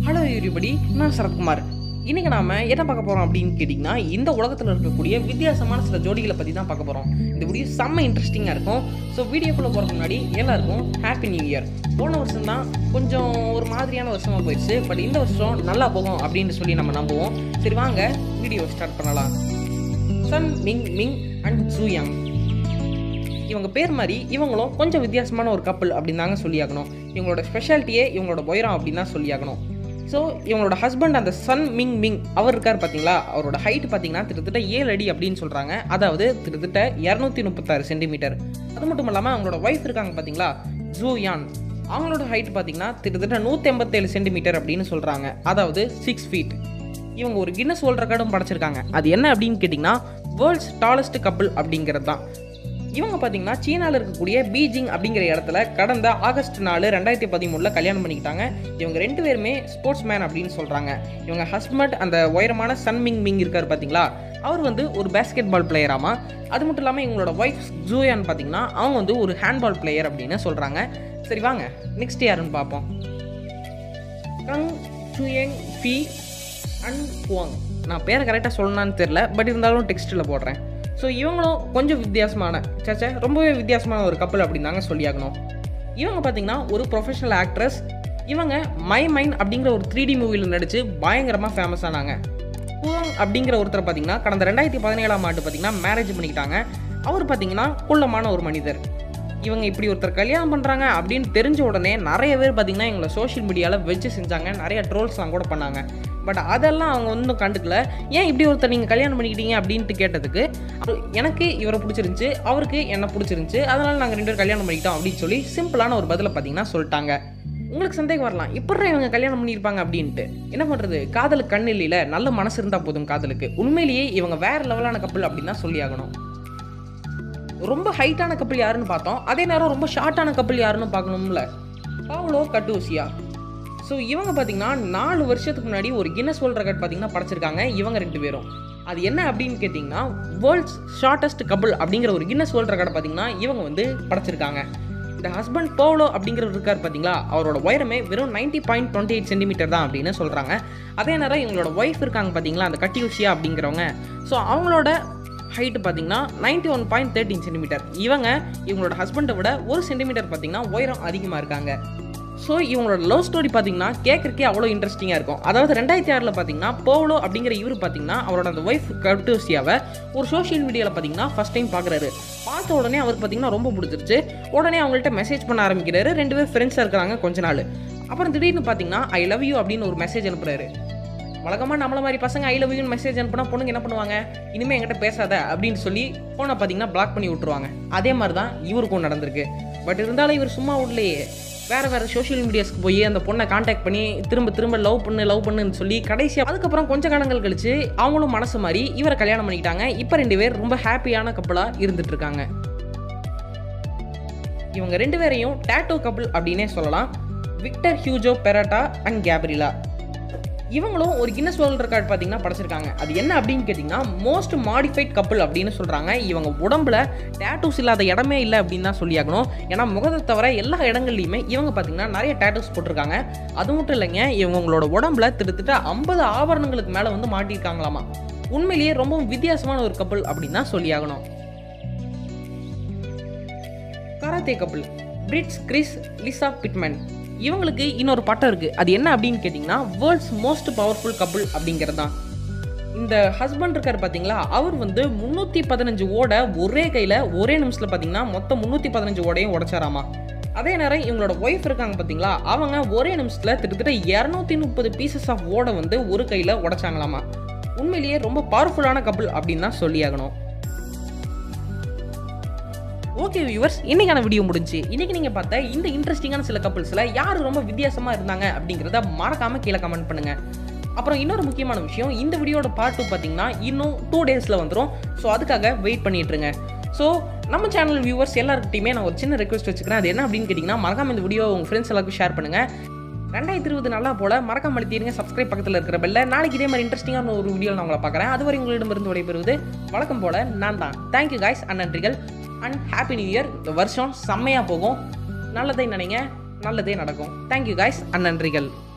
Hello everybody, நான் சரத்குமார். இன்றைக்கி நாம் என்ன பார்க்க போகிறோம் அப்படின்னு கேட்டிங்கன்னா, இந்த உலகத்தில் இருக்கக்கூடிய வித்தியாசமான சில ஜோடிகளை பற்றி தான் பார்க்க போகிறோம். இந்த வீடியோ செம்ம இன்ட்ரெஸ்டிங்காக இருக்கும். ஸோ வீடியோக்குள்ளே போகிறதுக்கு முன்னாடி எல்லாருக்கும் ஹாப்பி நியூ இயர். போன வருஷம் தான் கொஞ்சம் ஒரு மாதிரியான வருஷமாக போயிடுச்சு. பட் இந்த வருஷம் நல்லா போகும் அப்படின்னு சொல்லி நம்ம நம்புவோம். சரி வாங்க வீடியோ ஸ்டார்ட் பண்ணலாம். சன் மிங் மிங் அண்ட் ஜூயாங், இவங்க பேர் மாதிரி இவங்களும் கொஞ்சம் வித்தியாசமான ஒரு கப்பல் அப்படின்னு தாங்க சொல்லியாகணும். இவங்களோட ஸ்பெஷாலிட்டியே இவங்களோட உயரம் அப்படின்னு தான் சொல்லியாகணும். ஸோ இவங்களோட ஹஸ்பண்ட் அந்த சன் மிங் மிங் அவர் இருக்கார் பார்த்தீங்களா, அவரோட ஹைட் பார்த்தீங்கன்னா கிட்டத்தட்ட 7 அடி அப்படின்னு சொல்கிறாங்க. அதாவது கிட்டத்தட்ட 236 சென்டிமீட்டர். அது மட்டும் இல்லாமல் அவங்களோட ஒய்ஃப் இருக்காங்க பார்த்தீங்களா, ஜூயான், அவங்களோட ஹைட் பார்த்தீங்கன்னா கிட்டத்தட்ட 187 சென்டிமீட்டர் அப்படின்னு சொல்கிறாங்க. அதாவது 6 ஃபீட். இவங்க ஒரு கின்னஸ் வேர்ல்ட் ரெக்கார்டும் படைச்சிருக்காங்க. அது என்ன அப்படின்னு கேட்டிங்கன்னா, வேர்ல்ட்ஸ் டாலஸ்ட் கப்பல் அப்படிங்கிறது தான். இவங்க பார்த்தீங்கன்னா சீனாவில் இருக்கக்கூடிய பீஜிங் அப்படிங்கிற இடத்துல கடந்த ஆகஸ்ட் 4, 2013 கல்யாணம் பண்ணிக்கிட்டாங்க. இவங்க 2 பேருமே ஸ்போர்ட்ஸ் மேன் அப்படின்னு சொல்கிறாங்க. இவங்க ஹஸ்பண்ட் அந்த உயரமான சன் மிங் மிங் இருக்கார் பார்த்தீங்களா, அவர் வந்து ஒரு பேஸ்கெட் பால் பிளேயராமா. அது மட்டும் இல்லாமல் இவங்களோட ஒய்ஃப் ஜூயான் பார்த்தீங்கன்னா அவங்க வந்து ஒரு ஹேண்ட்பால் பிளேயர் அப்படின்னு சொல்கிறாங்க. சரி வாங்க நெக்ஸ்ட் யாருன்னு பார்ப்போம். கங் சுயங் ஃபி அண்ட் குவாங். நான் பேரை கரெக்டாக சொல்லணும்னு தெரில, பட் இருந்தாலும் டெக்ஸ்ட்டில் போடுறேன். ஸோ இவங்களும் கொஞ்சம் வித்தியாசமான ரொம்பவே வித்தியாசமான ஒரு கப்பல் அப்படின்னு தாங்க சொல்லியாகணும். இவங்க பார்த்தீங்கன்னா ஒரு ப்ரொஃபஷனல் ஆக்ட்ரஸ். இவங்க மை மைண்ட் அப்படிங்கிற ஒரு 3D மூவியில் நடித்து பயங்கரமாக ஃபேமஸ் ஆனாங்க. குவாங் அப்படிங்கிற ஒருத்தர் பார்த்தீங்கன்னா கடந்த 2017ஆம் ஆண்டு பார்த்தீங்கன்னா மேரேஜ் பண்ணிக்கிட்டாங்க. அவர் பார்த்தீங்கன்னா குள்ளமான ஒரு மனிதர். இவங்க இப்படி ஒருத்தர் கல்யாணம் பண்ணுறாங்க அப்படின்னு தெரிஞ்ச உடனே நிறைய பேர் பார்த்தீங்கன்னா எங்களை சோஷியல் மீடியாவில் வச்சு செஞ்சாங்க. நிறைய ட்ரோல்ஸ்லாம் கூட பண்ணாங்க. பட் அதெல்லாம் அவங்க ஒன்றும் கண்டுக்கல. ஏன் இப்படி ஒருத்தர் நீங்கள் கல்யாணம் பண்ணிக்கிட்டீங்க அப்படின்ட்டு கேட்டதுக்கு, எனக்கு இவரை பிடிச்சிருந்துச்சு, அவருக்கு என்ன பிடிச்சிருந்துச்சு, அதனால் நாங்கள் 2 பேரும் கல்யாணம் பண்ணிக்கிட்டோம் அப்படின்னு சொல்லி சிம்பிளான ஒரு பதிலை பார்த்தீங்கன்னா சொல்லிட்டாங்க. உங்களுக்கு சந்தேகம் வரலாம், இப்படி இவங்க கல்யாணம் பண்ணியிருப்பாங்க அப்படின்ட்டு. என்ன பண்ணுறது, காதலுக்கு கண் இல்லையில, நல்ல மனசு இருந்தால் போதும் காதலுக்கு. உண்மையிலேயே இவங்க வேறு லெவலான கப்பல் அப்படின்னு தான் சொல்லி ஆகணும். ரொம்ப ஹைட்டான கப்பல் யாருன்னு பார்த்தோம், அதே நேரம் ரொம்ப ஷார்ட்டான கப்பல் யாருன்னு பார்க்கணும்ல. பாவ்லோ கட்டூசியா. ஸோ இவங்க பார்த்தீங்கன்னா 4 வருஷத்துக்கு முன்னாடி ஒரு கின்னஸ் வேர்ல்ட் ரெக்கார்ட் பார்த்தீங்கன்னா படைச்சிருக்காங்க இவங்க 2 பேரும். அது என்ன அப்படின்னு கேட்டிங்கன்னா, வேர்ல்ட்ஸ் ஷார்ட்டஸ்ட் கப்பல் அப்படிங்கிற ஒரு கின்னஸ் வேர்ல்ட் ரெக்கார்டை பார்த்தீங்கன்னா இவங்க வந்து படைச்சிருக்காங்க. இந்த ஹஸ்பண்ட் பாவ்லோ அப்படிங்கிறவர் இருக்கார் பார்த்தீங்களா, அவரோட உயரமே வெறும் 90.28 சென்டிமீட்டர் தான் அப்படின்னு சொல்கிறாங்க. அதே நேரம் இவங்களோட ஒய்ஃப் இருக்காங்க பார்த்தீங்களா, அந்த கட்டியூசியா அப்படிங்கிறவங்க, ஸோ அவங்களோட ஹைட்டு பார்த்தீங்கன்னா 91.13 சென்டிமீட்டர். இவங்களோட ஹஸ்பண்டை விட 1 சென்டிமீட்டர் பார்த்தீங்கன்னா உயரம் அதிகமாக இருக்காங்க. ஸோ இவங்களோட லவ் ஸ்டோரி பார்த்தீங்கன்னா கேட்குறக்கே அவ்வளோ இன்ட்ரெஸ்டிங்காக இருக்கும். அதாவது 2006 பார்த்தீங்கன்னா போவ்லோ அப்படிங்கிற இவர் பார்த்தீங்கன்னா அவரோட அந்த ஒய்ஃப் கட்டூசியாவை ஒரு சோஷியல் மீடியாவில் பார்த்தீங்கன்னா ஃபஸ்ட் டைம் பார்க்குறாரு. பார்த்த உடனே அவருக்கு பார்த்தீங்கன்னா ரொம்ப பிடிச்சிருச்சு. உடனே அவங்கள்ட்ட மெசேஜ் பண்ண ஆரம்பிக்கிறாரு. 2 பேர் ஃப்ரெண்ட்ஸாக இருக்கிறாங்க கொஞ்ச நாள். அப்புறம் திடீர்னு பார்த்தீங்கன்னா ஐ லவ் யூ அப்படின்னு ஒரு மெசேஜ் அனுப்புறாரு. வழக்கமாக நம்மள மாதிரி பசங்க ஐ லவ் யூன்னு மெசேஜ் அனுப்புனா பொண்ணுங்க என்ன பண்ணுவாங்க, இனிமேல் என்கிட்ட பேசாத அப்படின்னு சொல்லி ஃபோனை பார்த்தீங்கன்னா பிளாக் பண்ணி விட்டுருவாங்க. அதே மாதிரி தான் இவருக்கும் நடந்திருக்கு. பட் இருந்தாலும் இவர் சும்மா விடலையே, வேறு சோஷியல் மீடியாஸ்க்கு போய் அந்த பொண்ணை காண்டாக்ட் பண்ணி திரும்ப லவ் பண்ணுன்னு சொல்லி கடைசியாக அதுக்கப்புறம் கொஞ்சம் காலங்கள் கழிச்சு அவங்களும் மனசு மாதிரி இவரை கல்யாணம் பண்ணிக்கிட்டாங்க. இப்போ 2 பேர் ரொம்ப ஹாப்பியான கப்பலாக இருந்துட்டு இருக்காங்க. இவங்க 2 பேரையும் டாட்டோ கப்பல் அப்படின்னே சொல்லலாம். Victor Hugo Peralta and Gabriela. இவங்களும் ஒரு கின்னஸ் வேர்ல்ட் ரெக்கார்ட் பார்த்தீங்கன்னா படைச்சிருக்காங்க. அது என்ன அப்படின்னு கேட்டிங்கன்னா, மோஸ்ட் மாடிஃபைட் கப்பல் அப்படின்னு சொல்கிறாங்க. இவங்க உடம்புல டேட்டூஸ் இல்லாத இடமே இல்லை அப்படின்னு தான் சொல்லியாகணும். ஏன்னா முகத்தை தவிர எல்லா இடங்கள்லையுமே இவங்க பார்த்தீங்கன்னா நிறைய டேட்டூஸ் போட்டிருக்காங்க. அது மட்டும் இல்லைங்க, இவங்களோட உடம்புல கிட்டத்தட்ட 50 ஆபரணங்களுக்கு மேலே வந்து மாட்டியிருக்காங்களாமா. உண்மையிலேயே ரொம்ப வித்தியாசமான ஒரு கப்பல் அப்படின்னு தான் சொல்லியாகணும். கராத்தே கப்பல் பிரிட்ஸ் கிறிஸ் லிசா பிட்மேன். இவங்களுக்கு இன்னொரு பட்டம் இருக்குது. அது என்ன அப்படின்னு கேட்டிங்கன்னா, வேர்ல்ட்ஸ் மோஸ்ட் பவர்ஃபுல் கப்பல் அப்படிங்கிறது தான். இந்த ஹஸ்பண்ட் இருக்கார் பார்த்தீங்களா, அவர் வந்து 315 ஓடை ஒரே கையில் ஒரே நிமிஷத்தில் பார்த்தீங்கன்னா மொத்தம் 315 ஓடையும் உடைச்சாராமா. அதே நேரம் இவங்களோட ஒய்ஃப் இருக்காங்க பார்த்தீங்களா, அவங்க ஒரே நிமிஷத்தில் கிட்டத்தட்ட 230 பீசஸ் ஆஃப் ஓடை வந்து ஒரு கையில் உடைச்சாங்களாமா. உண்மையிலேயே ரொம்ப பவர்ஃபுல்லான கப்பல் அப்படின்னு தான் சொல்லியாகணும். ஓகே வியூவர்ஸ், இன்னைக்கான வீடியோ முடிஞ்சு. இன்னைக்கு நீங்கள் பார்த்த இந்த இன்ட்ரெஸ்டிங்கான சில கப்பல்ஸில் யார் ரொம்ப வித்தியாசமாக இருந்தாங்க அப்படிங்கிறத மறக்காமல் கீழே கமெண்ட் பண்ணுங்கள். அப்புறம் இன்னொரு முக்கியமான விஷயம், இந்த வீடியோட பார்ட் 2 பார்த்தீங்கன்னா இன்னும் 2 டேஸில் வந்துடும். ஸோ அதுக்காக வெயிட் பண்ணிட்டுருங்க. ஸோ நம்ம சேனல் வியூவர்ஸ் எல்லாருக்கிட்டையுமே நான் ஒரு சின்ன ரெக்வஸ்ட் வச்சுக்கிறேன். அது என்ன அப்படின்னு கேட்டிங்கன்னா, மறக்காமல் இந்த வீடியோ உங்கள் ஃப்ரெண்ட்ஸ் எல்லாருக்கும் ஷேர் பண்ணுங்கள். 2020 நல்லா போல மறக்காம அழுத்திடுங்க சப்ஸ்கிரைப் பக்கத்தில் இருக்கிற பெல்ல. நாளைக்கு இதே மாதிரி இன்ட்ரெஸ்டிங்கான ஒரு வீடியோ நான் உங்களை பார்க்குறேன். அதுவரை உங்களிடமிருந்து விடைபெறுவது வழக்கம் போல நான் தான். தேங்க்யூ காய்ஸ் அண்ட் நன்றிகள் அண்ட் ஹாப்பி நியூ இயர். இந்த வருஷம் செம்மையாக போகும். நல்லதே நினைங்க, நல்லதே நடக்கும். தேங்க்யூ காய்ஸ் அண்ட் நன்றிகள்.